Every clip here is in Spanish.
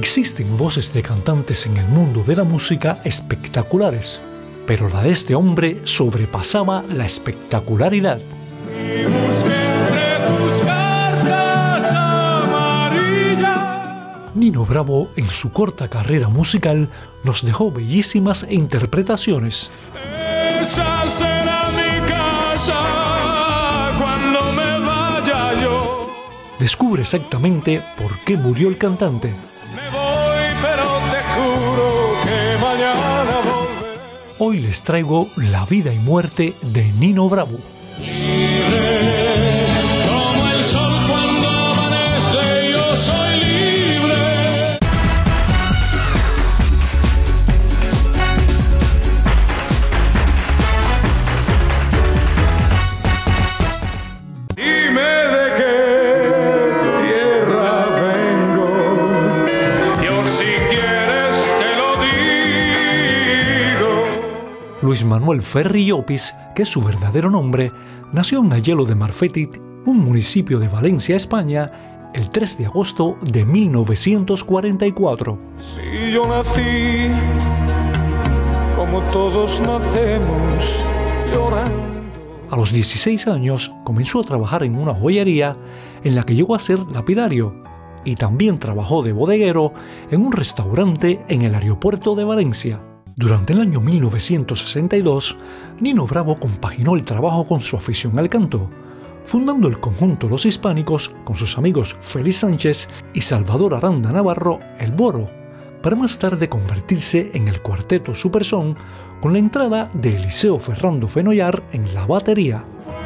Existen voces de cantantes en el mundo de la música espectaculares, pero la de este hombre sobrepasaba la espectacularidad. Nino Bravo, en su corta carrera musical, nos dejó bellísimas interpretaciones. Esa será mi casa cuando me vaya yo. Descubre exactamente por qué murió el cantante. Me voy, pero te juro que mañana volveré. Hoy les traigo la vida y muerte de Nino Bravo. Como el sol cuando amanece, yo soy libre. Dime de qué tierra vengo, yo si quieres te lo digo. Luis Manuel Ferri Llopis, que es su verdadero nombre, nació en Ayelo de Marfetit, un municipio de Valencia, España, el 3 de agosto de 1944. Si yo nací, como todos nacemos, llorando. A los 16 años comenzó a trabajar en una joyería en la que llegó a ser lapidario y también trabajó de bodeguero en un restaurante en el aeropuerto de Valencia. Durante el año 1962, Nino Bravo compaginó el trabajo con su afición al canto, fundando el conjunto Los Hispánicos con sus amigos Félix Sánchez y Salvador Aranda Navarro, El Boro, para más tarde convertirse en el cuarteto Superson con la entrada de Eliseo Ferrando Fenollar en la batería.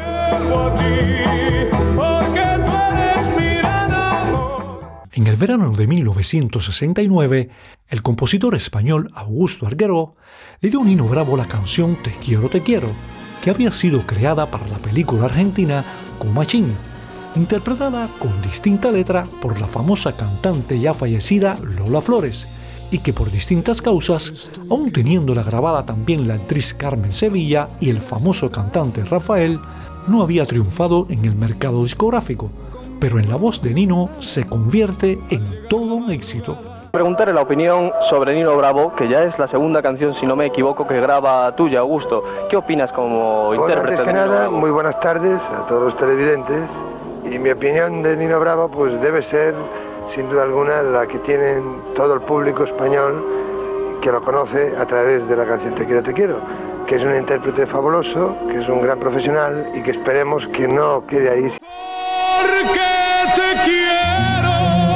En el verano de 1969, el compositor español Augusto Algueró le dio a Nino Bravo la canción Te quiero, que había sido creada para la película argentina Comachín, interpretada con distinta letra por la famosa cantante ya fallecida Lola Flores, y que por distintas causas, aún teniéndola grabada también la actriz Carmen Sevilla y el famoso cantante Rafael, no había triunfado en el mercado discográfico, pero en la voz de Nino se convierte en todo un éxito. Preguntarle la opinión sobre Nino Bravo, que ya es la segunda canción, si no me equivoco, que graba tuya, Augusto. ¿Qué opinas como intérprete de Nino Bravo? Muy buenas tardes a todos los televidentes. Y mi opinión de Nino Bravo pues debe ser, sin duda alguna, la que tiene todo el público español que lo conoce a través de la canción Te quiero, que es un intérprete fabuloso, que es un gran profesional y que esperemos que no quede ahí. Porque te quiero.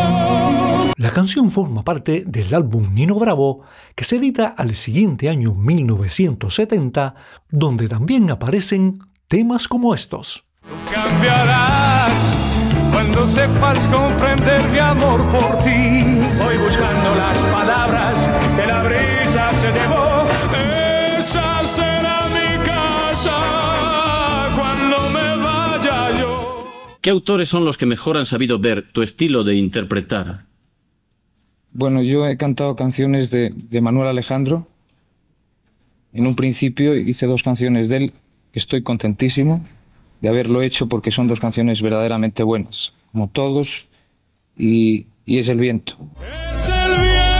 La canción forma parte del álbum Nino Bravo, que se edita al siguiente año 1970, donde también aparecen temas como estos. Cambiarás cuando sepas comprender mi amor por ti. Voy buscando las palabras que la brisa se llevó. Esa será mi casa cuando me vaya yo. ¿Qué autores son los que mejor han sabido ver tu estilo de interpretar? Bueno, yo he cantado canciones de Manuel Alejandro. En un principio hice 2 canciones de él, que estoy contentísimo de haberlo hecho porque son 2 canciones verdaderamente buenas, como todos, y es El viento. Es el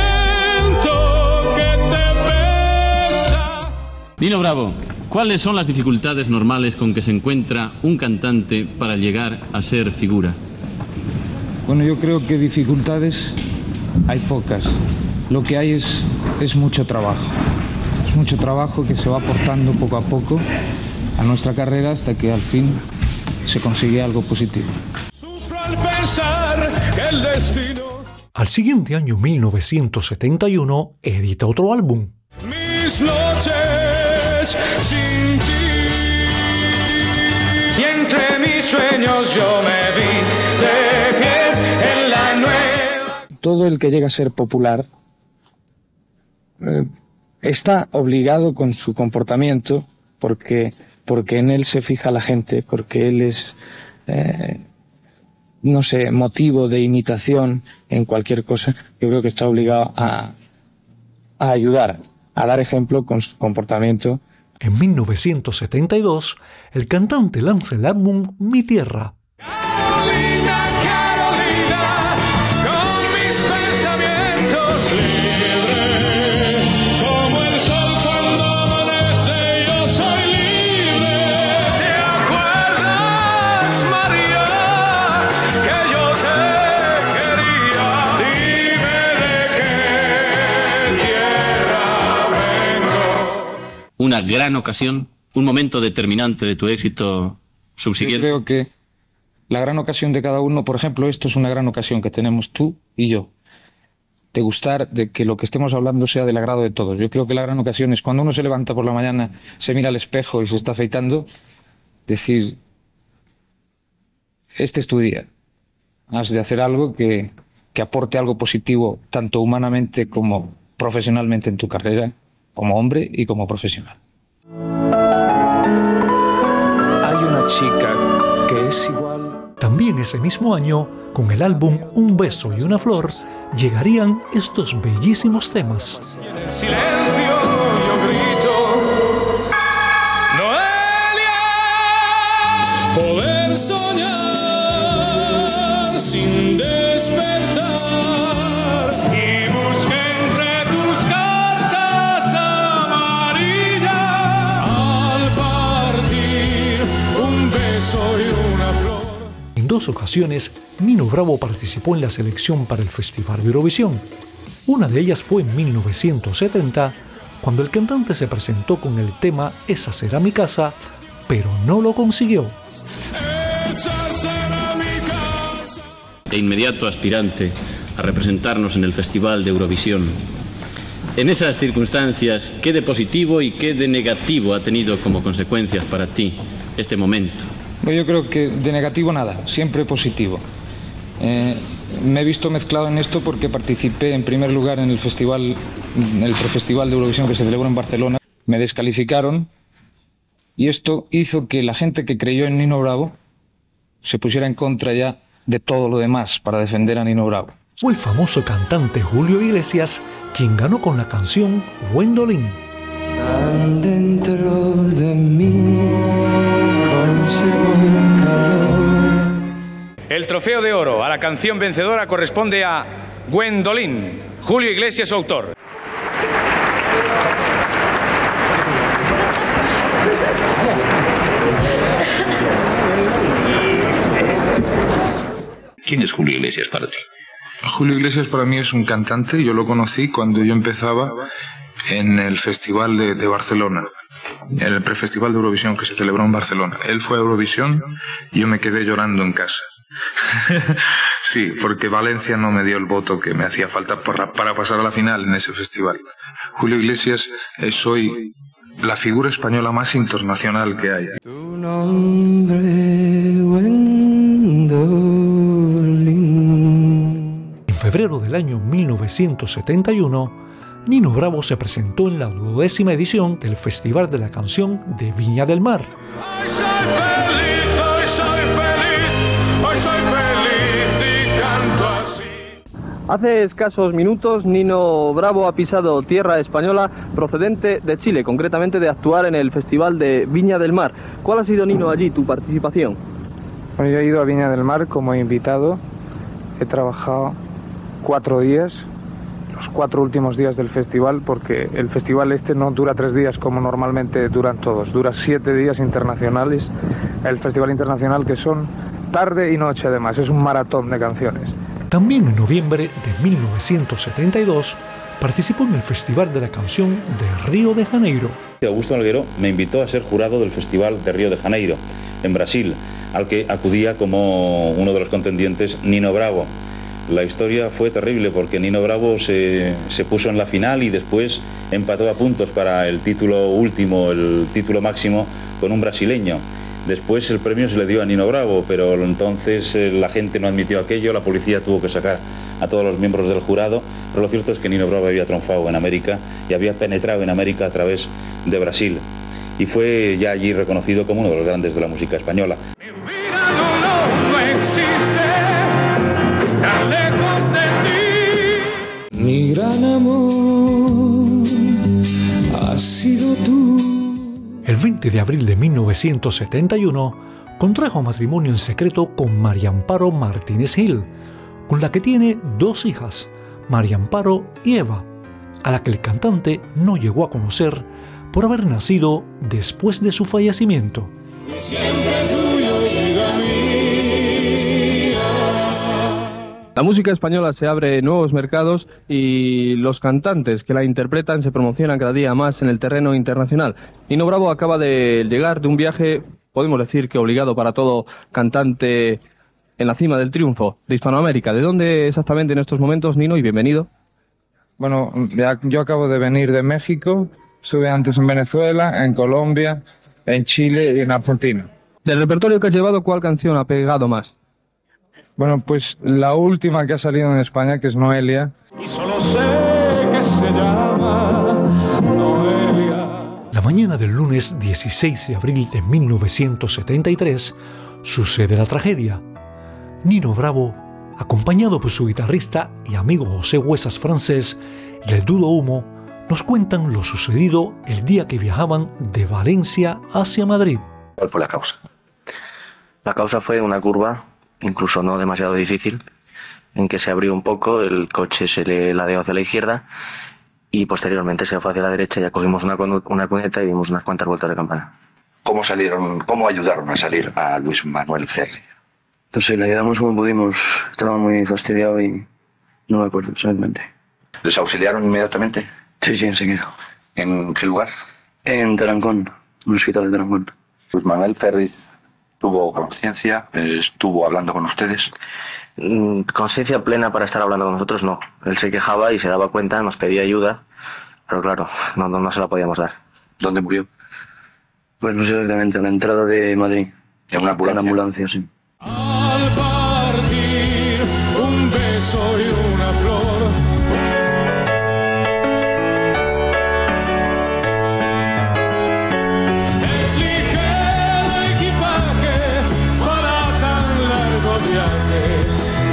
viento que te besa. Nino Bravo, ¿cuáles son las dificultades normales con que se encuentra un cantante para llegar a ser figura? Bueno, yo creo que dificultades hay pocas. Lo que hay es mucho trabajo. Es mucho trabajo que se va aportando poco a poco a nuestra carrera hasta que al fin se consigue algo positivo. Sufro al pensar que el destino. Al siguiente año 1971 edita otro álbum. Mis noches sin ti. Y entre mis sueños yo me vi de pie en la nueva. Todo el que llega a ser popular está obligado con su comportamiento porque en él se fija la gente, porque él es, no sé, motivo de imitación en cualquier cosa. Yo creo que está obligado a ayudar, a dar ejemplo con su comportamiento. En 1972, el cantante lanza el álbum Mi Tierra. Carolina, Carolina, con mis pensamientos una gran ocasión, un momento determinante de tu éxito subsiguiente? Yo creo que la gran ocasión de cada uno, por ejemplo, esto es una gran ocasión que tenemos tú y yo, de gustar de que lo que estemos hablando sea del agrado de todos. Yo creo que la gran ocasión es cuando uno se levanta por la mañana, se mira al espejo y se está afeitando, decir, este es tu día. Has de hacer algo que aporte algo positivo, tanto humanamente como profesionalmente en tu carrera, como hombre y como profesional. Hay una chica que es igual. También ese mismo año, con el álbum Un beso y una flor, llegarían estos bellísimos temas. Y en el silencio yo grito, Noelia, poder soñar sin despertar y busque entre tus cartas amarillas al partir un beso y una flor. En 2 ocasiones, Nino Bravo participó en la selección para el Festival de Eurovisión. Una de ellas fue en 1970, cuando el cantante se presentó con el tema Esa será mi casa, pero no lo consiguió. Esa será mi casa. E inmediato aspirante a representarnos en el Festival de Eurovisión. En esas circunstancias, ¿qué de positivo y qué de negativo ha tenido como consecuencias para ti este momento? Yo creo que de negativo nada, siempre positivo. Me he visto mezclado en esto porque participé en primer lugar en el festival, el prefestival de Eurovisión que se celebró en Barcelona. Me descalificaron y esto hizo que la gente que creyó en Nino Bravo se pusiera en contra ya de todo lo demás para defender a Nino Bravo. Fue el famoso cantante Julio Iglesias quien ganó con la canción Gwendolyn. Tan dentro de mí conservo el calor. El trofeo de oro a la canción vencedora corresponde a Gwendolyn, Julio Iglesias, su autor. ¿Quién es Julio Iglesias para ti? Julio Iglesias para mí es un cantante. Yo lo conocí cuando yo empezaba en el Festival de Barcelona, en el prefestival de Eurovisión que se celebró en Barcelona. Él fue a Eurovisión y yo me quedé llorando en casa. Sí, porque Valencia no me dio el voto que me hacía falta para pasar a la final en ese festival. Julio Iglesias es hoy la figura española más internacional que hay. Tu nombre, Gwendolyn. En febrero del año 1971, Nino Bravo se presentó en la 12ª edición del Festival de la Canción de Viña del Mar. Hoy soy feliz, hoy soy feliz, hoy soy feliz y canto así. Hace escasos minutos, Nino Bravo ha pisado tierra española procedente de Chile, concretamente de actuar en el Festival de Viña del Mar. ¿Cuál ha sido, Nino, allí tu participación? Bueno, yo he ido a Viña del Mar como invitado. He trabajado 4 días, los 4 últimos días del festival, porque el festival este no dura 3 días como normalmente duran todos, dura 7 días internacionales. El festival internacional que son tarde y noche además, es un maratón de canciones. También en noviembre de 1972 participó en el Festival de la Canción de Río de Janeiro. Augusto Alguero me invitó a ser jurado del Festival de Río de Janeiro, en Brasil, al que acudía como uno de los contendientes Nino Bravo. La historia fue terrible porque Nino Bravo se puso en la final y después empató a puntos para el título último, el título máximo, con un brasileño. Después el premio se le dio a Nino Bravo, pero entonces la gente no admitió aquello, la policía tuvo que sacar a todos los miembros del jurado, pero lo cierto es que Nino Bravo había triunfado en América y había penetrado en América a través de Brasil. Y fue ya allí reconocido como uno de los grandes de la música española. Mi vida no existe, tan lejos de ti. Mi gran amor ha sido tú. El 20 de abril de 1971 contrajo matrimonio en secreto con María Amparo Martínez Gil, con la que tiene 2 hijas, María Amparo y Eva, a la que el cantante no llegó a conocer por haber nacido después de su fallecimiento. La música española se abre nuevos mercados y los cantantes que la interpretan se promocionan cada día más en el terreno internacional. Nino Bravo acaba de llegar de un viaje, podemos decir que obligado para todo cantante en la cima del triunfo de Hispanoamérica. ¿De dónde exactamente en estos momentos, Nino? Y bienvenido. Bueno, yo acabo de venir de México, estuve antes en Venezuela, en Colombia, en Chile y en Argentina. Del repertorio que has llevado, ¿cuál canción ha pegado más? Bueno, pues la última que ha salido en España, que es Noelia. Y solo sé que se llama Noelia. La mañana del lunes 16 de abril de 1973 sucede la tragedia. Nino Bravo, acompañado por su guitarrista y amigo José Huesas francés y el Dudo Humo, nos cuentan lo sucedido el día que viajaban de Valencia hacia Madrid. ¿Cuál fue la causa? La causa fue una curva, incluso no demasiado difícil, en que se abrió un poco, el coche se le ladeó hacia la izquierda y posteriormente se fue hacia la derecha. Ya cogimos una cuneta y dimos unas cuantas vueltas de campana. ¿Cómo ayudaron a salir a Luis Manuel Ferri? Entonces le ayudamos como pudimos, estaba muy fastidiado y no me acuerdo exactamente. ¿Les auxiliaron inmediatamente? Sí, enseguida. ¿En qué lugar? En Tarancón, un hospital de Tarancón. Luis Manuel Ferri tuvo conciencia, estuvo hablando con ustedes. Conciencia plena para estar hablando con nosotros, no. Él se quejaba y se daba cuenta, nos pedía ayuda, pero claro, no se la podíamos dar. ¿Dónde murió? Pues no sé exactamente, a la entrada de Madrid. ¿En una ambulancia? En una ambulancia, sí. Al partir, un beso y una flor. Es ligero equipaje para tan largo viaje.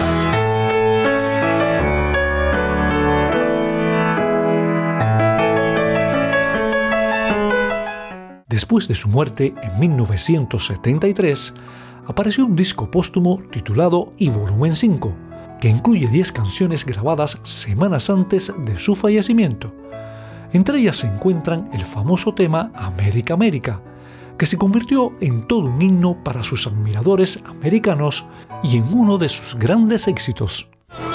Después de su muerte en 1973, apareció un disco póstumo titulado Y Volumen 5, que incluye 10 canciones grabadas semanas antes de su fallecimiento. Entre ellas se encuentran el famoso tema América, América, que se convirtió en todo un himno para sus admiradores americanos y en uno de sus grandes éxitos.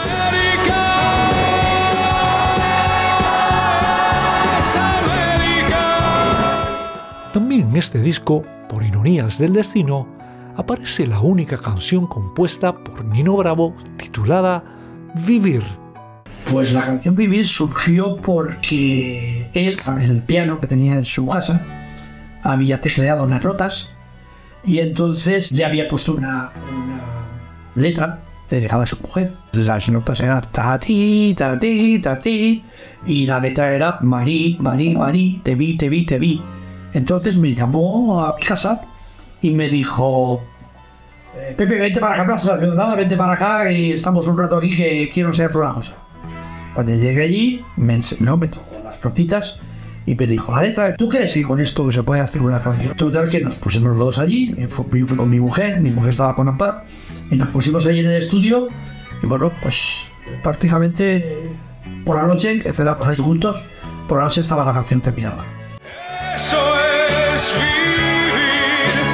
También en este disco, por ironías del destino, aparece la única canción compuesta por Nino Bravo titulada Vivir. Pues la canción Vivir surgió porque él, en el piano que tenía en su casa, había tecleado unas notas y entonces le había puesto una letra dedicada a su mujer. Las notas eran ta ti, ta ti, ta ti, y la letra era Marí, Marí, Marí, te vi, te vi, te vi. Entonces me llamó a mi casa y me dijo: Pepe, vente para acá, Plaza Ciudadana, vente para acá y estamos un rato aquí que quiero enseñarte una cosa. Cuando llegué allí, me enseñó, me tocó las notitas y me dijo: la letra, ¿tú crees que con esto se puede hacer una canción? Total, que nos pusimos los dos allí, yo fui con mi mujer estaba con Ampar, y nos pusimos allí en el estudio y bueno, pues prácticamente por la noche, que cenamos ahí juntos, por la noche estaba la canción terminada. Eso es vivir.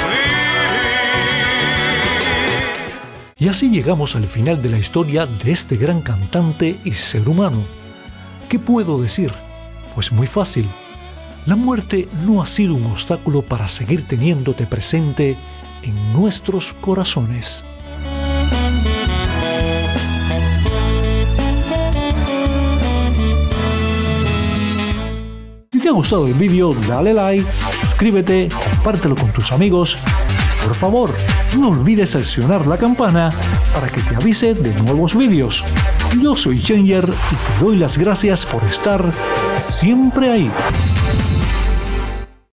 Y así llegamos al final de la historia de este gran cantante y ser humano. ¿Qué puedo decir? Pues muy fácil. La muerte no ha sido un obstáculo para seguir teniéndote presente en nuestros corazones. Si te ha gustado el vídeo, dale like, suscríbete, compártelo con tus amigos. Por favor, no olvides seleccionar la campana para que te avise de nuevos vídeos. Yo soy Changer y te doy las gracias por estar siempre ahí.